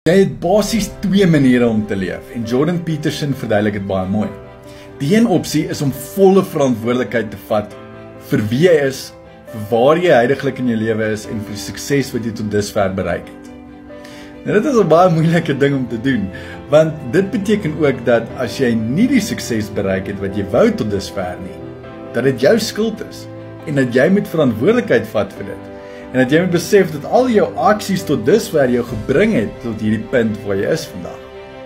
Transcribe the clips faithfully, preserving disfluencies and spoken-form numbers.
Jy het basies twee maniere om te leef en Jordan Peterson verduidelik dit baie mooi. Die een opsie is om volle verantwoordelikheid te vat vir wie jy is, vir waar jy heidaglik in jou lewe is en vir die sukses wat jy tot dusver bereik het. Nou dit is 'n baie moeilike ding om te doen, want dit beteken ook dat as jy nie die sukses bereik het wat jy wou tot dusver nie, dat dit jou skuld is en dat jy moet verantwoordelikheid vat vir dit. En dat jy moet besef dat al jou aksies tot dusver jou gebring het tot hierdie punt waar jy is vandag.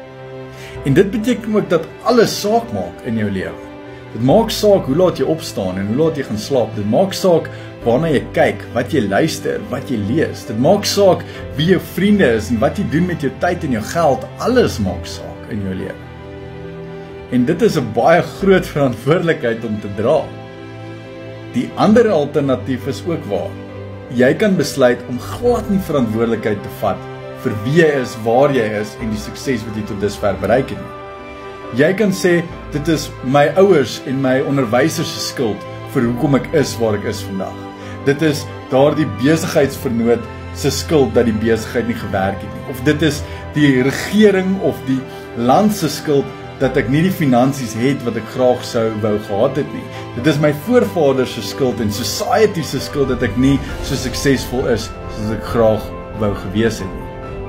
En dit beteken ook dat alles saak maak in jou lewe. Dit maak saak hoe laat jy opstaan en hoe laat jy gaan slaap. Dit maak saak waarna jy kyk, wat jy luister, wat jy lees. Dit maak saak wie jou vriende is en wat jy doen met jou tyd en jou geld. Alles maak saak in jou lewe. En dit is 'n baie groot verantwoordelikheid om te dra. Die ander alternatief is ook waar. Jy kan besluit om glad nie verantwoordelikheid te vat vir wie jy is, waar jy is en die sukses wat jy tot dusver bereik het nie. Jy kan sê, dit is my ouers en my onderwysers se skuld vir hoekom ek is waar ek is vandag. Dit is daardie besigheidsvernoot se skuld dat die besigheid nie gewerk het nie. Of dit is die regering of die land se skuld dat ek nie die finansies het wat ek graag sou wou gehad het nie. Dit is my voorvaders se skuld en society se skuld dat ek nie so suksesvol is soos ek graag wou gewees het nie.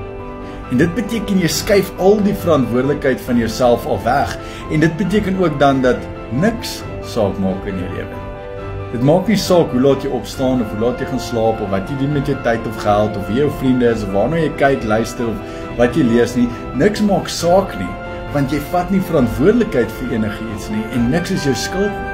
En dit beteken jy skuif al die verantwoordelikheid van jouself al weg en dit beteken ook dan dat niks saak maak in jou lewe. Dit maak nie saak hoe laat jy opstaan of hoe laat jy gaan slaap of wat jy doen met jou tyd of geld of wie jou vriende is of waarna jy kyk, luister of wat jy lees nie. Niks maak saak nie. Want jy vat nie verantwoordelikheid vir enigiets nie en niks is jou skuld nie.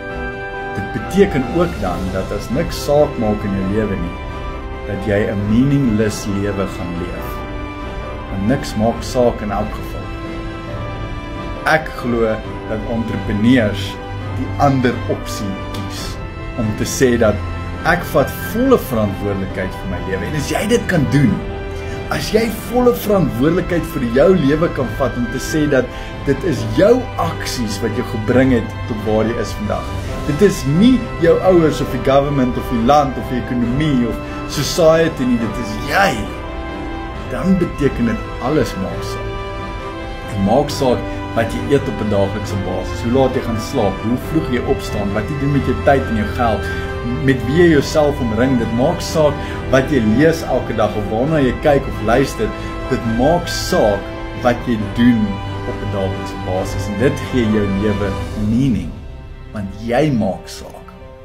Dit beteken ook dan dat as niks saak maak in jou lewe nie, dat jy 'n meaningless lewe gaan leef. Want niks maak saak in elk geval. Ek glo dat entrepreneurs die ander opsie kies om te sê dat ek vat volle verantwoordelikheid vir my lewe en as jy dit kan doen, as jy volle verantwoordelikheid vir jou lewe kan vat om te sê dat dit is jou aksies wat jou gebring het tot waar jy is vandag. Dit is nie jou ouers of die government of die land of die ekonomie of society nie, dit is jy. Dan beteken dit alles maak saak. En maak saak wat jy eet op 'n daaglikse basis, hoe laat jy gaan slaap, hoe vroeg jy opstaan, wat jy doen met jou tyd en jou geld, met wie jy jouself omring, dit maak saak wat jy lees elke dag of waarna jy kyk of luister, dit maak saak wat jy doen op 'n daaglikse basis en dit gee jou lewe meaning, want jy maak saak.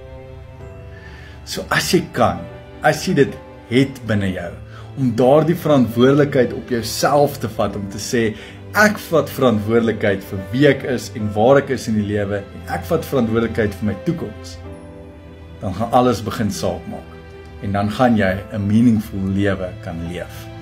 So as jy kan, as jy dit het binne jou, om daardie verantwoordelikheid op jouself te vat, om te sê, ek vat verantwoordelikheid vir wie ek is en waar ek is in die lewe en ek vat verantwoordelikheid vir my toekoms, dan gaan alles begin saak maak en dan gaan jy 'n meaningful lewe kan leef.